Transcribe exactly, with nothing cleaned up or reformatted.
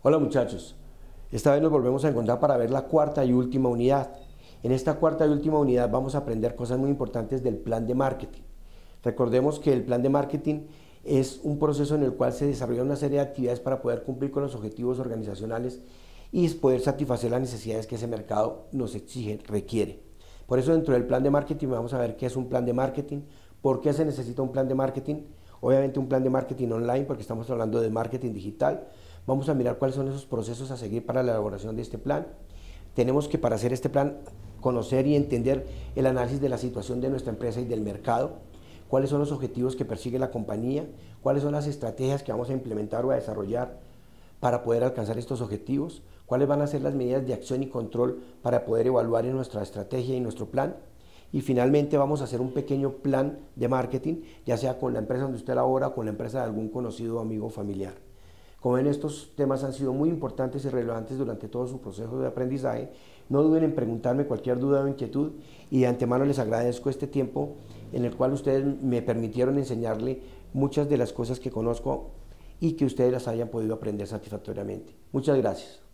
Hola muchachos, esta vez nos volvemos a encontrar para ver la cuarta y última unidad. En esta cuarta y última unidad vamos a aprender cosas muy importantes del plan de marketing. Recordemos que el plan de marketing es un proceso en el cual se desarrolla una serie de actividades para poder cumplir con los objetivos organizacionales y poder satisfacer las necesidades que ese mercado nos exige, requiere. Por eso dentro del plan de marketing vamos a ver qué es un plan de marketing, por qué se necesita un plan de marketing, obviamente un plan de marketing online porque estamos hablando de marketing digital. Vamos a mirar cuáles son esos procesos a seguir para la elaboración de este plan. Tenemos que para hacer este plan conocer y entender el análisis de la situación de nuestra empresa y del mercado, cuáles son los objetivos que persigue la compañía, cuáles son las estrategias que vamos a implementar o a desarrollar para poder alcanzar estos objetivos, cuáles van a ser las medidas de acción y control para poder evaluar en nuestra estrategia y nuestro plan. Y finalmente vamos a hacer un pequeño plan de marketing, ya sea con la empresa donde usted labora o con la empresa de algún conocido, amigo o familiar. Como ven, estos temas han sido muy importantes y relevantes durante todo su proceso de aprendizaje. No duden en preguntarme cualquier duda o inquietud y de antemano les agradezco este tiempo en el cual ustedes me permitieron enseñarle muchas de las cosas que conozco y que ustedes las hayan podido aprender satisfactoriamente. Muchas gracias.